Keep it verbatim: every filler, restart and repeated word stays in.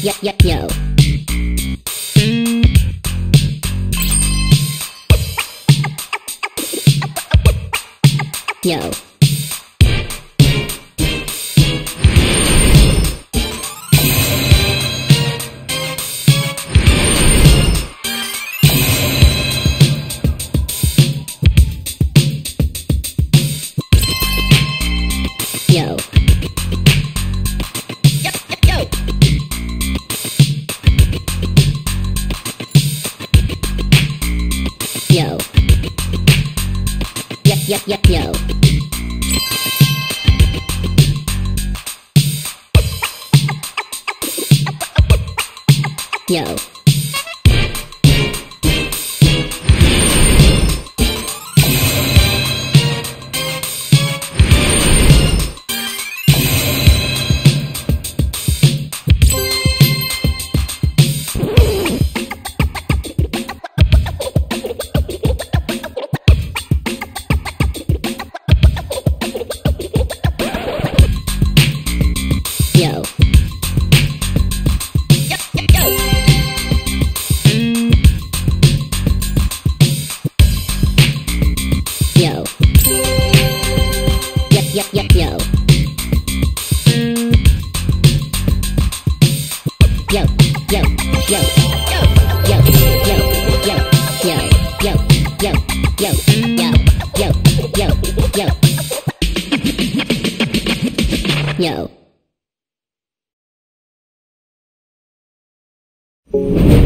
yo, yo, yo. Yo. Yo. Yo. Yo, yo, yo, yo. Yo. Yo. Yo. Yo, yo, yo, yo. Yo, yo, yo. Yo, yo, yo, yo, yo, yo, yo, yo, yo, yo, yo. Yo.